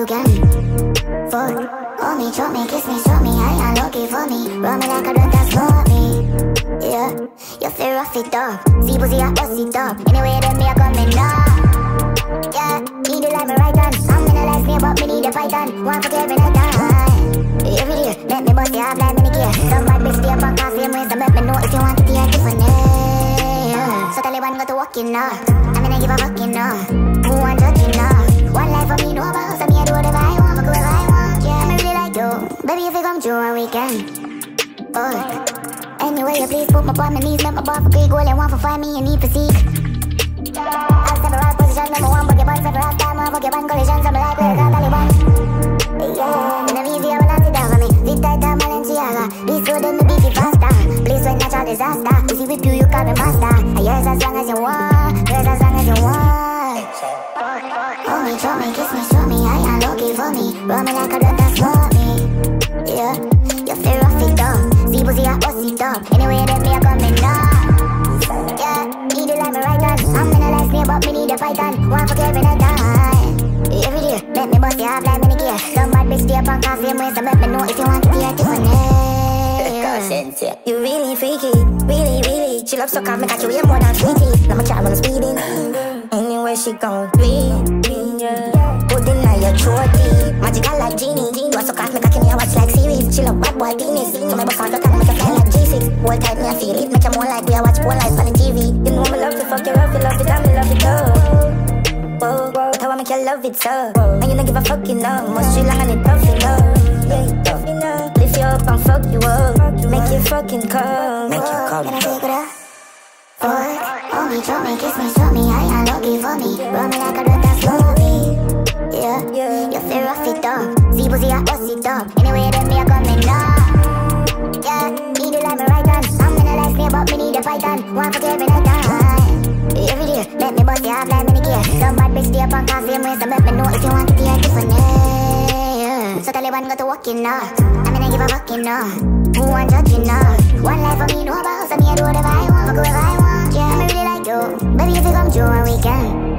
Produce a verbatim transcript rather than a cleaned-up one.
you can. Fuck, hold me, choke me, kiss me, stroke me, high and lucky for me. Run me like a drug that's for me. Yeah, you feel rough it up. See pussy, I bust it up. Anyway, then me a coming up. Yeah, need it like me right hand. I'm in a life snake, but me need a python. One for every night time. Every day, let me bust it up like me care. Some bad bitch stay up on coffee and ways to make me know if you want it, yeah, different. Yeah. So Taliban got to walk in now. I'm gonna give a fuck in now. Who want judging now? One life for me, no about. So me I do whatever I want, fuck whoever I want. Yeah, me really like you. Baby, if you come true on weekend. Fuck. Anyway, you please put my on my knees, make my bar for Greek, goal and one for five me, you need physique. I'll separate position, number one, Pokemon, separate time, one Pokemon collisions, I'm like, we're gonna Taliban. Yeah, in the media, when I sit down for me, sit tight down, Balenciaga. Please go then the beat it faster. Please when natural disaster. You see with you, you call me master. Yours as long as you want, yours as long as you want. Hold me, show me, kiss me, show me, high and low key for me. Run me like a drug that's for me. Yeah, you feel rough it up. See pussy, I bust it up. Anyway, then me a coming up. Yeah, need it like me right hand. I'm in a life snake, but me need a python. One for every night time. Every day, let me bust it up like me care. Some bad bitch stay up on coffee and ways to make me know if you want it, yeah, different. Yeah. You really freaky, really, really. She loves so calm, make her you more than sweetie. Now my child when I'm speeding. Anywhere she gon' be, yeah. Put in your throaty, magical like genie. You are so calm, make her kill me, I watch like series. She love bad boy penis, so my boss on your tongue, make her fly like G six. Hold tight, me I feel it, make her more like we I watch one life on the T V. You know me love to fuck you up, you love it, and me love it too. Whoa, whoa, but how I make you love it so. And you don't give a fuck enough, must you long and it tough enough. Yeah, tough enough. Lift you up and fuck you up, make you fucking come, make you come. Can I take it up? Fuck, hold me, choke me, kiss me, stroke me, high and lucky for me. Run me like a drug that's for me. Yeah, you feel rough it up. See pussy, I bust it up. Anyway, then me a coming up. Yeah, need it like me right hand. I'm in a life snake, but me need a python. One for every night time. Every day, let me bust it up like me care. Some bad bitch stay up on coffee and ways to make me know if you want it, yeah, different. Yeah. So Taliban got to walk in now. I'm gonna give a fuck in now. Who want judging now? One life for me, no about. So me I do whatever I want, fuck whoever I want. Yeah, me really like you. Baby, if you come true on weekend.